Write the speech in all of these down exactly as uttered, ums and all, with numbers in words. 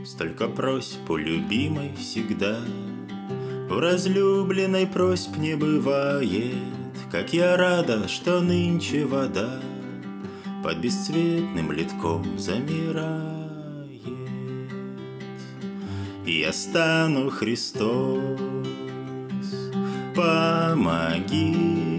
Столько просьб у любимой всегда, у разлюбленной просьб не бывает. Как я рада, что нынче вода под бесцветным литком замирает. И я стану, Христос, помоги,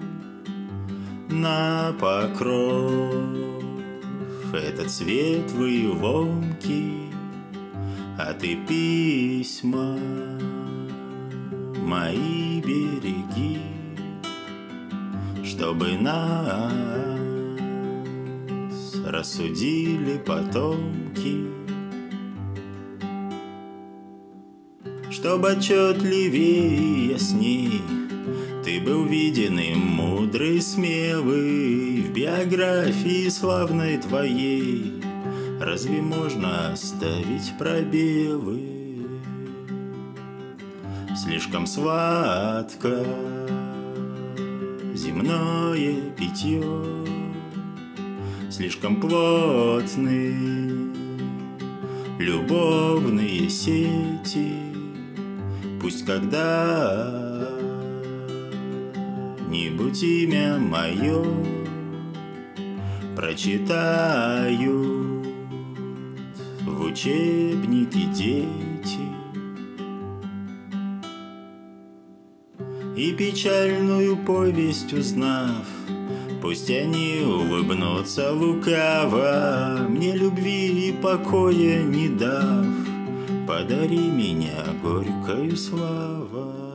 на покров этот светлый ломкий, а ты письма мои береги, чтобы нас рассудили потомки, чтобы отчетливее и ясней ты был виден и мудрый, смелый в биографии славной твоей. Разве можно оставить пробелы? Слишком сладко земное питье, слишком плотны любовные сети. Пусть когда-нибудь имя мое прочитают в учебнике дети, и печальную повесть узнав, пусть они улыбнутся лукаво, мне любви и покоя не дав. Подари меня горькою слава.